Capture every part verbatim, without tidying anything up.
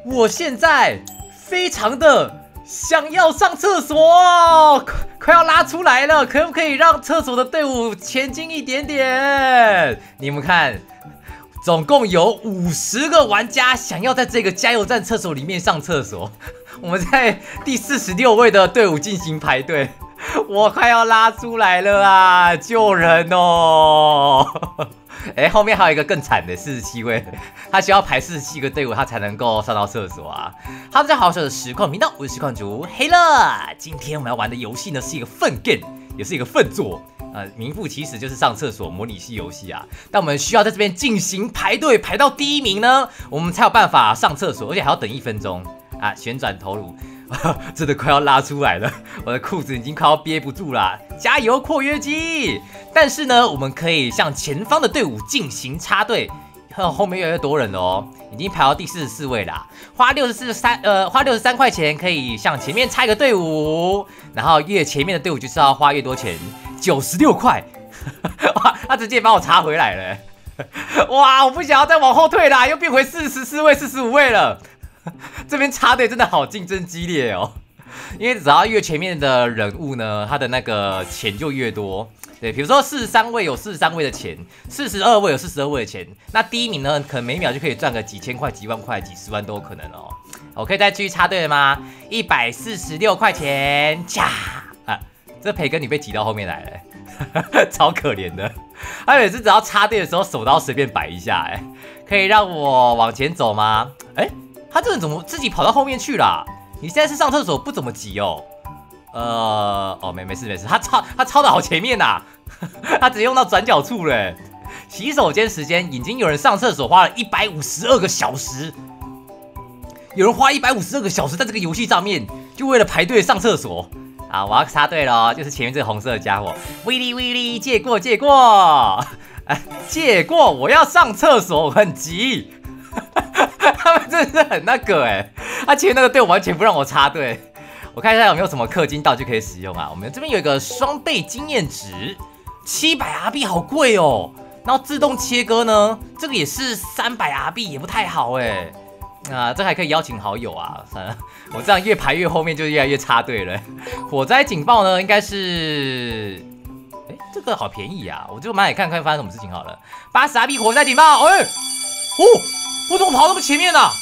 我现在非常的想要上厕所，快快要拉出来了，可不可以让厕所的队伍前进一点点？你们看，总共有五十个玩家想要在这个加油站厕所里面上厕所。我们在第四十六位的队伍进行排队，我快要拉出来了啊！救人哦！哎，后面还有一个更惨的四十七位，他需要排四十七个队伍，他才能够上到厕所啊。哈喽，大家好，我是实况频道，我是实况主黑乐。今天我们要玩的游戏呢是一个粪 game， 也是一个粪作。呃，名副其实就是上厕所模拟器游戏啊。但我们需要在这边进行排队，排到第一名呢，我们才有办法上厕所，而且还要等一分钟啊。旋转头颅，真的快要拉出来了，我的裤子已经快要憋不住了，加油括约肌！但是呢，我们可以向前方的队伍进行插队，后面越来越多人了哦，已经排到第四十四位啦。花六十四三呃，花六十三块钱可以向前面插一个队伍，然后越前面的队伍就是要花越多钱，九十六块，哇，他直接把我插回来了，哇，我不想要再往后退啦，又变回四十四位、四十五位了。这边插队真的好竞争激烈哦，因为只要越前面的人物呢，他的那个钱就越多。对，比如说四十三位有四十三位的钱，四十二位有四十二位的钱，那第一名呢，可能每秒就可以赚个几千块、几万块、几十万都有可能哦。我可以再继续插队了吗？一百四十六块钱，恰啊！这培根你被挤到后面来了，超可怜的。他每次只要插队的时候，手刀随便摆一下，哎，可以让我往前走吗？哎，他这人怎么自己跑到后面去了？你现在是上厕所不怎么急哦？呃，哦，没没事没事，他超他超的好前面呐、啊，他直接用到转角处了。洗手间时间已经有人上厕所花了一百五十二个小时，有人花一百五十二个小时在这个游戏上面，就为了排队上厕所啊！我要插队了，就是前面这个红色的家伙，威力威力，借过借过，哎，借过，我要上厕所，我很急。他们真的是很那个哎、欸，他前面那个队完全不让我插队。我看一下有没有什么氪金道具可以使用啊？我们这边有一个双倍经验值，七百 R B 好贵哦。然后自动切割呢，这个也是三百 R B， 也不太好哎。啊，这还可以邀请好友啊。算了，我这样越排越后面就越来越插队了。火灾警报呢，应该是，哎，这个好便宜啊，我就买来看看发生什么事情好了。八十 R B 火灾警报，哎，哦，我怎么跑那么前面呢、啊？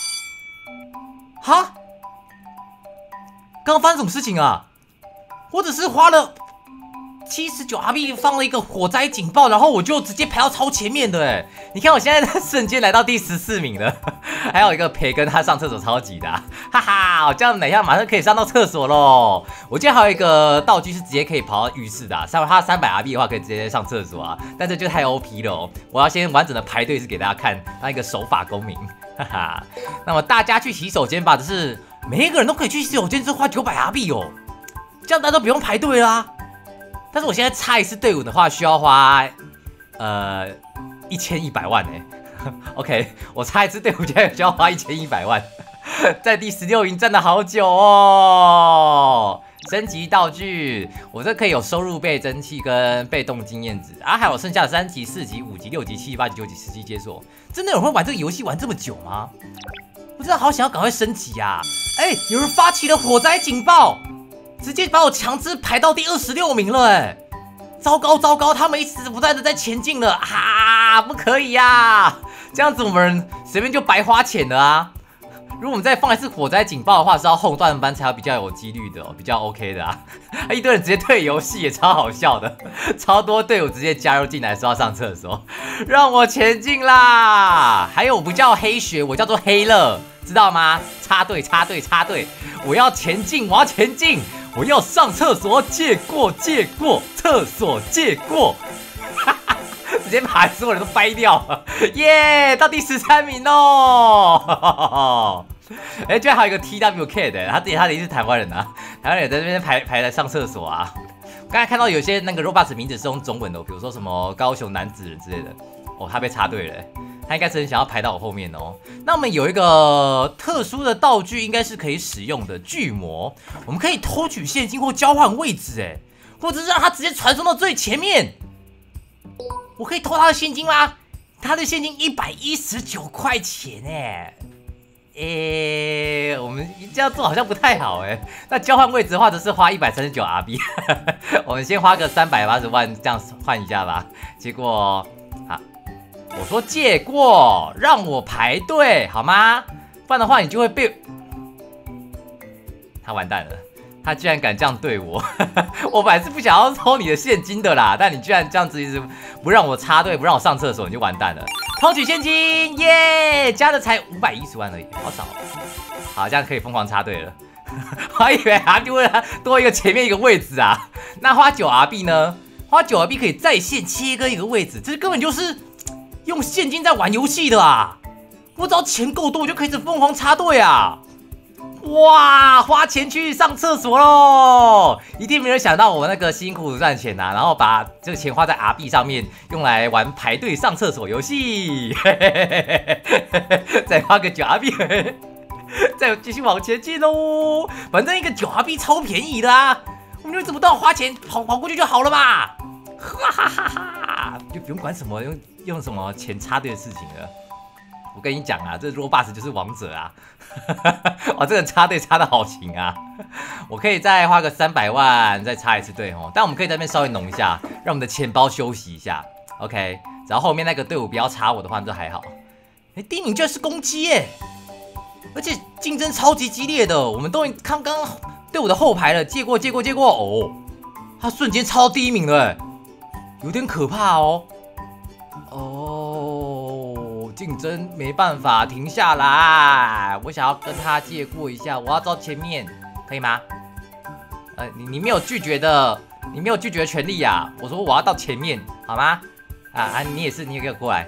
哈？刚刚发生什么事情啊？我只是花了七十九 R B 放了一个火灾警报，然后我就直接排到超前面的哎！你看我现在瞬间来到第十四名了，还有一个培根他上厕所超级的、啊，哈哈！我这样等一下马上可以上到厕所喽。我记得还有一个道具是直接可以跑到浴室的、啊，上他三百 R B 的话可以直接上厕所啊，但这就太 O P 了哦！我要先完整的排队是给大家看，当一个守法公民，哈哈。那么大家去洗手间吧，只是。每一个人都可以去洗手间，只花九百 R B 哦，这样大家都不用排队啦。但是我现在插一次队伍的话，需要花呃一千一百万哎。OK， 我插一次队伍现在需要花一千一百万，在第十六营站了好久哦。升级道具，我这可以有收入倍增器跟被动经验值啊，还有剩下的三级、四级、五级、六级、七级、八级、九级、十级解锁。真的有人会玩这个游戏玩这么久吗？我真的好想要赶快升级啊！哎，有人发起了火灾警报，直接把我强制排到第二十六名了哎！糟糕糟糕，他们一直不断的在前进了啊！不可以呀、啊，这样子我们随便就白花钱了啊！如果我们再放一次火灾警报的话，是要后段班才有比较有几率的哦，比较 OK 的啊！一堆人直接退游戏也超好笑的，超多队伍直接加入进来说要上厕所，让我前进啦！还有我不叫黑学，我叫做黑乐。知道吗？插队，插队，插队！我要前进，我要前进，我要上厕所，借过，借过，厕所借过，哈哈，直接把所有人都掰掉了，耶！到第十三名哦！哎，居然还有一个 T W K 的，他自己他也是台湾人啊，台湾人在这边排排来上厕所啊。刚才看到有些那个 Roblox 名字是用中文的、哦，比如说什么高雄男子人之类的，哦，他被插队了。他应该是很想要排到我后面哦。那我们有一个特殊的道具，应该是可以使用的巨魔，我们可以偷取现金或交换位置，哎，或者是让他直接传送到最前面。我可以偷他的现金吗？他的现金一百一十九块钱，哎， 诶，我们这样做好像不太好哎。那交换位置的话，只是花一百三十九 R B， 我们先花个三百八十万这样换一下吧。结果啊，我说借过，让我排队好吗？不然的话你就会被他完蛋了。他居然敢这样对我，我本来是不想要偷你的现金的啦，但你居然这样子一直不让我插队，不让我上厕所，你就完蛋了。偷取现金，耶！加的才五百一十万而已，好少。好，这样可以疯狂插队了。我还以为还多了多一个前面一个位置啊。那花九 R B 呢？花九 R B 可以在线切割一个位置，这根本就是用现金在玩游戏的啊！我只要钱够多，我就可以疯狂插队啊！哇，花钱去上厕所喽！一定没人想到我那个辛苦赚钱啊，然后把这个钱花在 R B 上面，用来玩排队上厕所游戏。再花个九 R B， 再继续往前进喽。反正一个九 R B 超便宜的啊，我们就怎么都要花钱跑跑过去就好了嘛。哈哈哈哈，就不用管什么用用什么钱插队的事情了。我跟你讲啊，这 Robux 就是王者啊！哇，这个插队插的好勤啊！我可以再花个三百万再插一次队哦，但我们可以在那边稍微弄一下，让我们的钱包休息一下。OK， 只要后面那个队伍不要插我的话，这还好。哎，第一名居然是公鸡耶！而且竞争超级激烈的，我们都刚刚队伍的后排了，借过借过借过哦，他瞬间超第一名了，有点可怕哦。哦，竞争没办法停下来，我想要跟他借过一下，我要到前面，可以吗？呃，你你没有拒绝的，你没有拒绝的权利啊！我说我要到前面，好吗？啊啊，你也是，你也给我过来。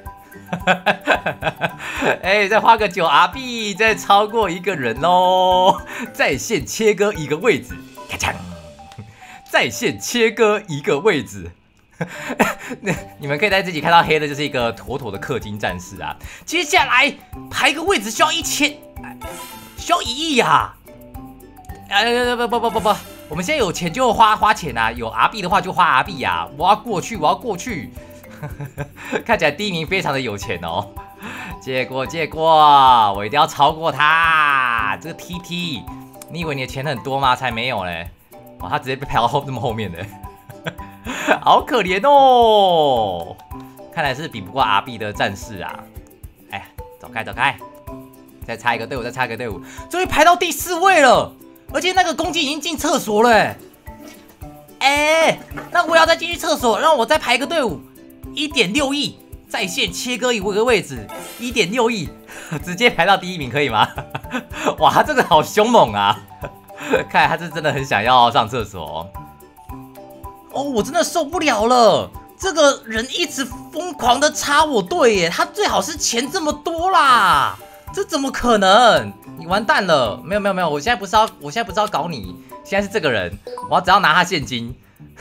哎、欸，再花个九 R B， 再超过一个人喽！在线切割一个位置，咔嚓！在线切割一个位置。你们可以在自己看到黑的，就是一个妥妥的氪金战士啊！接下来排个位置需要一千，需要一亿呀！呃，不不不不不，我们现在有钱就花花钱啊，有 R B 的话就花 R B 呀！我要过去，我要过去。看起来第一名非常的有钱哦。借过借过，我一定要超过他。这个 T T， 你以为你的钱很多吗？才没有嘞！哇，他直接被排到后这么后面的。好可怜哦，看来是比不过 R B 的战士啊！哎呀，走开走开，再插一个队伍，再插一个队伍，终于排到第四位了，而且那个公鸡已经进厕所了。哎、欸，那我要再进去厕所，让我再排一个队伍， 一点六亿在线切割一个位置， 一点六亿直接排到第一名，可以吗？哇，他这个好凶猛啊！看来他是真的很想要上厕所。哦，我真的受不了了！这个人一直疯狂的插我队耶，他最好是钱这么多啦，这怎么可能？你完蛋了！没有没有没有，我现在不是要，我现在不是要搞你，现在是这个人，我要只要拿他现金，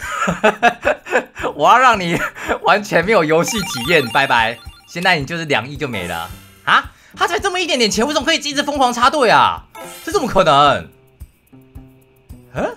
我要让你完全没有游戏体验，拜拜！现在你就是两亿就没了啊！他才这么一点点钱，为什么可以一直疯狂插队啊？这怎么可能？嗯？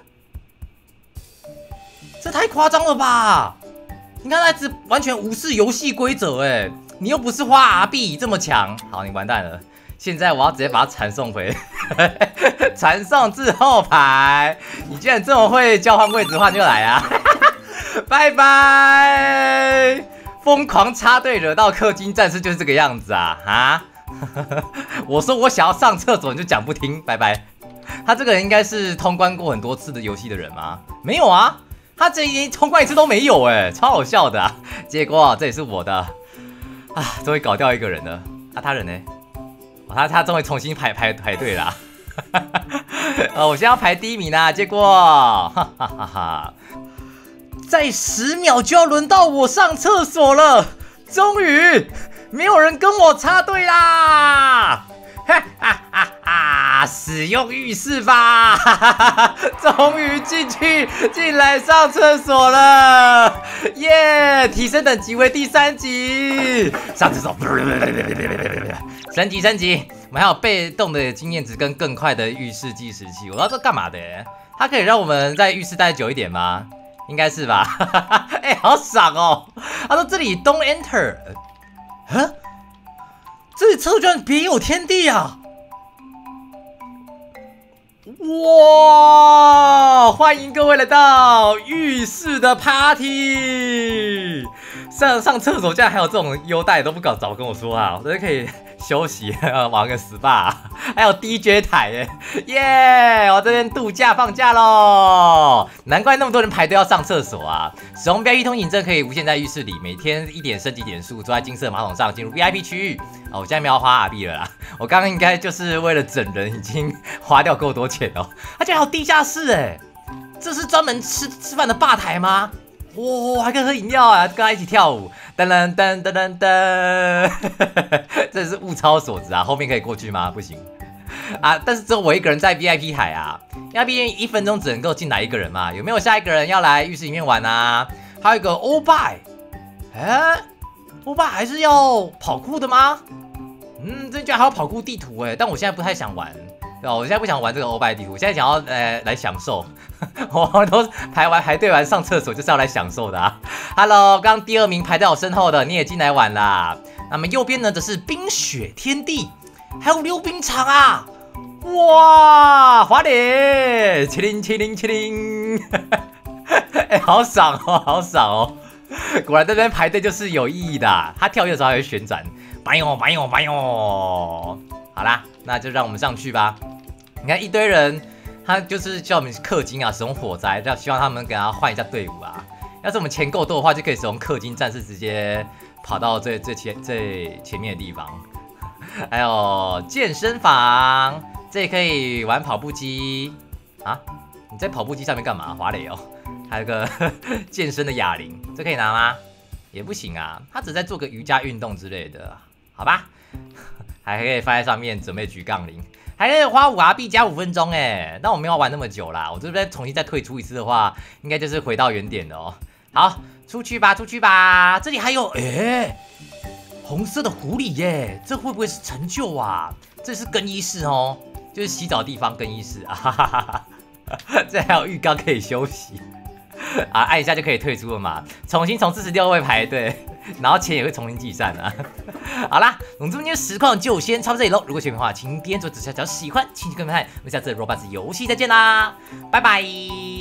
这太夸张了吧！你看，他只完全无视游戏规则，哎，你又不是花 R B 这么强，好，你完蛋了。现在我要直接把它传送回，传送至后排。你居然这么会交换位置换就来啊！拜拜！疯狂插队惹到氪金战士就是这个样子啊！啊！我说我想要上厕所，你就讲不听，拜拜。他这个人应该是通关过很多次的游戏的人吗？没有啊。他这连通关一次都没有哎，超好笑的、啊。结果这也是我的啊，终于搞掉一个人了。啊，他人呢？哦、他他终于重新排排排队啦。呃，我现在要排第一名啦。结果，哈哈哈哈，在十秒就要轮到我上厕所了，终于没有人跟我插队啦！哈哈哈哈！使用浴室吧，终于进去进来上厕所了，耶！提升等级为第三级，上厕所，升级升级，我们还有被动的经验值跟更快的浴室计时器，我不知道这干嘛的？它可以让我们在浴室待久一点吗？应该是吧？哎、欸，好爽哦！他说这里 Don't enter， 啊，这里厕所居然别有天地啊！ 哇！欢迎各位来到浴室的 party。上上厕所竟然还有这种优待，都不搞早跟我说啊！我这可以休息玩个 S P A， 还有 D J 台耶，耶！我这边度假放假喽，难怪那么多人排队要上厕所啊！使用 V I P 通行证可以无限在浴室里，每天一点升级点数，坐在金色马桶上进入 V I P 区域。哦，我现在没有花 R B 了啦，我刚刚应该就是为了整人，已经花掉够多钱哦。它竟然还有地下室哎，这是专门吃吃饭的吧台吗？哇、哦，还可以喝饮料啊，跟他一起跳舞，噔噔噔噔噔噔，真是物超所值啊！后面可以过去吗？不行啊，但是只有我一个人在 V I P 台啊 ，V I P 一分钟只能够进来一个人嘛，有没有下一个人要来浴室里面玩啊？还有一个欧拜，哎，欧拜还是要跑酷的吗？嗯，这居然还有跑酷地图哎，但我现在不太想玩。对吧？我现在不想玩这个欧拜地图，我现在想要呃来享受。我都排完排队完上厕所就是要来享受的啊。Hello， 刚第二名排在我身后的你也进来玩啦。那么右边呢则是冰雪天地，还有溜冰场啊！哇，滑脸，麒麟麒麟麒麟，哎，好爽哦，好爽哦！果然这边排队就是有意义的、啊，它跳跃的时候还会旋转，白哟白哟白哟。好啦，那就让我们上去吧。你看一堆人，他就是叫我们氪金啊，使用火灾，就希望他们给他换一下队伍啊。要是我们钱够多的话，就可以使用氪金战士直接跑到最最前最前面的地方。还有健身房，这里可以玩跑步机啊。你在跑步机上面干嘛？滑垒哦。还有个健身的哑铃，这可以拿吗？也不行啊，他只在做个瑜伽运动之类的，好吧？还可以放在上面准备举杠铃，还可以花五 R B 加五分钟哎，但我没有玩那么久啦，我这边重新再退出一次的话，应该就是回到原点了哦。好，出去吧，出去吧，这里还有哎、欸，红色的狐狸耶，这会不会是成就啊？这是更衣室哦，就是洗澡地方更衣室啊，哈哈哈哈，这还有浴缸可以休息。啊，按一下就可以退出了嘛，重新从四十六位排队，然后钱也会重新计算啊。好啦，总之今天实况就先抄到这里喽。如果喜欢的话，请点左指下角喜欢，请跟我们看，我们下次的 Roblox 游戏再见啦，拜拜。